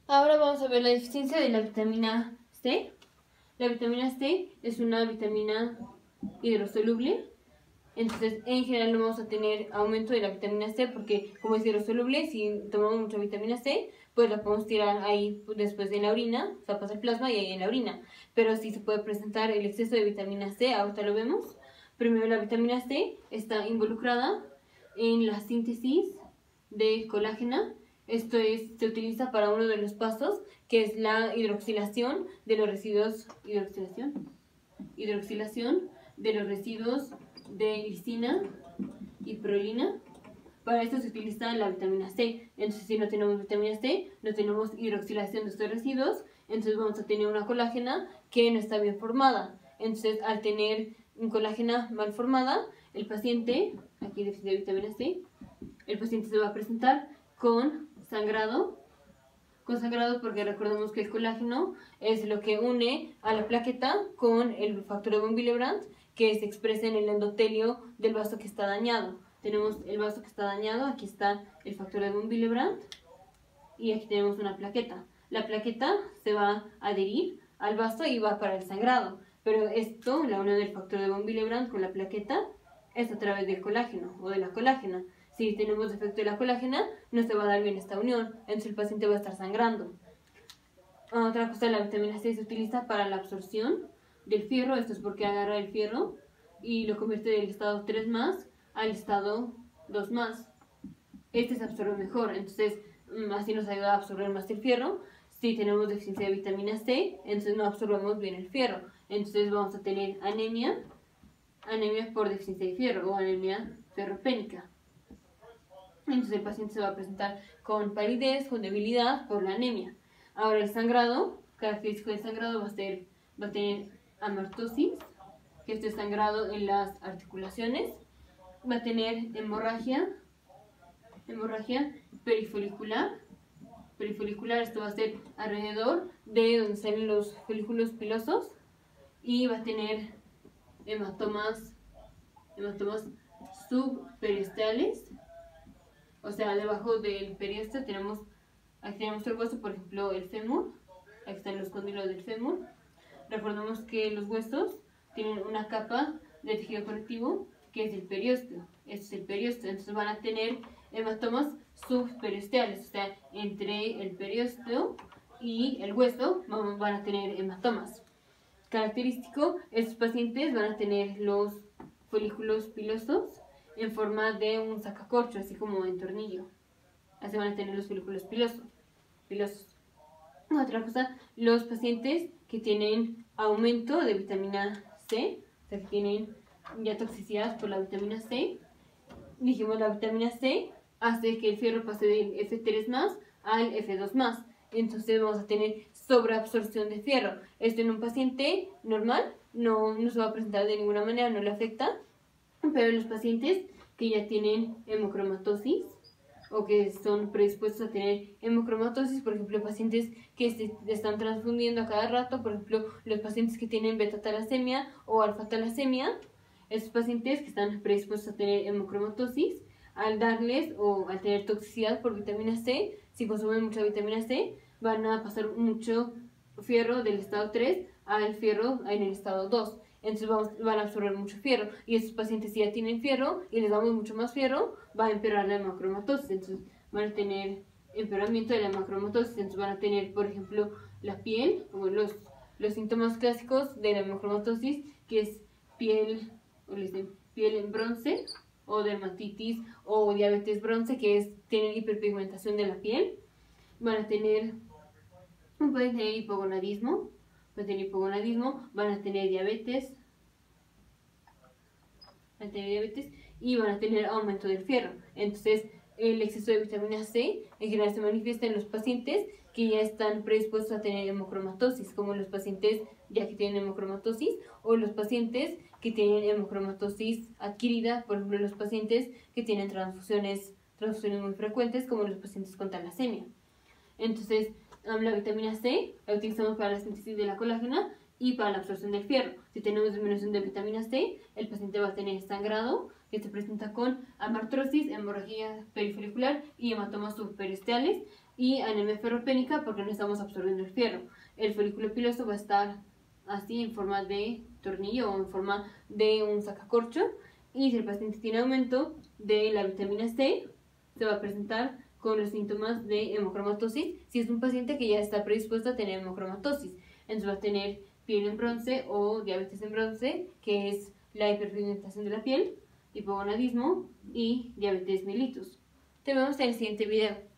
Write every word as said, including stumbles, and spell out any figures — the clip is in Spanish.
Ahora vamos a ver la deficiencia de la vitamina C. La vitamina C es una vitamina hidrosoluble. Entonces, en general no vamos a tener aumento de la vitamina C porque como es hidrosoluble, si tomamos mucha vitamina C, pues la podemos tirar ahí después en la orina, o sea, pasa el plasma y ahí en la orina. Pero sí se puede presentar el exceso de vitamina C, ahorita lo vemos. Primero, la vitamina C está involucrada en la síntesis de colágeno. Esto es, se utiliza para uno de los pasos, que es la hidroxilación de los residuos, hidroxilación, hidroxilación de los residuos de lisina y prolina. Para esto se utiliza la vitamina C. Entonces, si no tenemos vitamina C, no tenemos hidroxilación de estos residuos, entonces vamos a tener una colágena que no está bien formada. Entonces, al tener una colágena mal formada, el paciente, aquí déficit de vitamina C, el paciente se va a presentar con sangrado, con sangrado porque recordemos que el colágeno es lo que une a la plaqueta con el factor de von Willebrand, que se expresa en el endotelio del vaso que está dañado. Tenemos el vaso que está dañado, aquí está el factor de von Willebrand y aquí tenemos una plaqueta. La plaqueta se va a adherir al vaso y va para el sangrado, pero esto, la unión del factor de von Willebrand con la plaqueta, es a través del colágeno o de la colágena. Si tenemos defecto de la colágena, no se va a dar bien esta unión, entonces el paciente va a estar sangrando. Otra cosa, la vitamina C se utiliza para la absorción del fierro. Esto es porque agarra el fierro y lo convierte del estado tres más al estado dos más. Este se absorbe mejor, entonces así nos ayuda a absorber más el fierro. Si tenemos deficiencia de vitamina C, entonces no absorbemos bien el fierro. Entonces vamos a tener anemia, anemia por deficiencia de fierro o anemia ferropénica. Entonces el paciente se va a presentar con palidez, con debilidad por la anemia. Ahora el sangrado, característico del sangrado va a, ser, va a tener amartosis, que este sangrado en las articulaciones. Va a tener hemorragia, hemorragia perifolicular. Perifolicular, esto va a ser alrededor de donde salen los folículos pilosos. Y va a tener hematomas, hematomas subperiosteales. O sea, debajo del periósteo tenemos, aquí tenemos el hueso, por ejemplo, el fémur. Aquí están los cóndilos del fémur. Recordemos que los huesos tienen una capa de tejido conectivo que es el periósteo. Este es el periósteo. Entonces van a tener hematomas subperiosteales. O sea, entre el periósteo y el hueso van a tener hematomas. Característico, estos pacientes van a tener los folículos pilosos en forma de un sacacorcho, así como en tornillo. Así van a tener los folículos pilosos. pilosos. Otra cosa, los pacientes que tienen aumento de vitamina C, o sea que tienen ya toxicidad por la vitamina C, dijimos la vitamina C hace que el fierro pase del F tres más al F dos más. Entonces vamos a tener sobreabsorción de fierro. Esto en un paciente normal no, no se va a presentar de ninguna manera, no le afecta. Pero los pacientes que ya tienen hemocromatosis o que son predispuestos a tener hemocromatosis, por ejemplo, pacientes que se están transfundiendo a cada rato, por ejemplo, los pacientes que tienen beta-talasemia o alfa-talasemia, esos pacientes que están predispuestos a tener hemocromatosis, al darles o al tener toxicidad por vitamina C, si consumen mucha vitamina C, van a pasar mucho fierro del estado tres al fierro en el estado dos. Entonces vamos, van a absorber mucho fierro. Y estos pacientes, si ya tienen fierro y les damos mucho más fierro, va a empeorar la hemocromatosis. Entonces van a tener empeoramiento de la hemocromatosis. Entonces van a tener, por ejemplo, la piel, como los, los síntomas clásicos de la hemocromatosis, que es piel, o les dicen, piel en bronce, o dermatitis, o diabetes bronce, que es tienen hiperpigmentación de la piel. Van a tener, pueden tener hipogonadismo. Van a tener hipogonadismo, van a tener diabetes, van a tener diabetes y van a tener aumento del fierro. Entonces, el exceso de vitamina C en general se manifiesta en los pacientes que ya están predispuestos a tener hemocromatosis, como los pacientes ya que tienen hemocromatosis o los pacientes que tienen hemocromatosis adquirida, por ejemplo, los pacientes que tienen transfusiones, transfusiones muy frecuentes, como los pacientes con talasemia. Entonces, la vitamina C la utilizamos para la síntesis de la colágena y para la absorción del fierro. Si tenemos disminución de vitamina C, el paciente va a tener sangrado, que se presenta con amartrosis, hemorragia perifolicular y hematomas subperiosteales, y anemia ferropénica porque no estamos absorbiendo el fierro. El folículo piloso va a estar así en forma de tornillo o en forma de un sacacorcho, y si el paciente tiene aumento de la vitamina C, se va a presentar con los síntomas de hemocromatosis. Si es un paciente que ya está predispuesto a tener hemocromatosis, entonces va a tener piel en bronce o diabetes en bronce, que es la hiperpigmentación de la piel, hipogonadismo y diabetes mellitus. Te vemos en el siguiente video.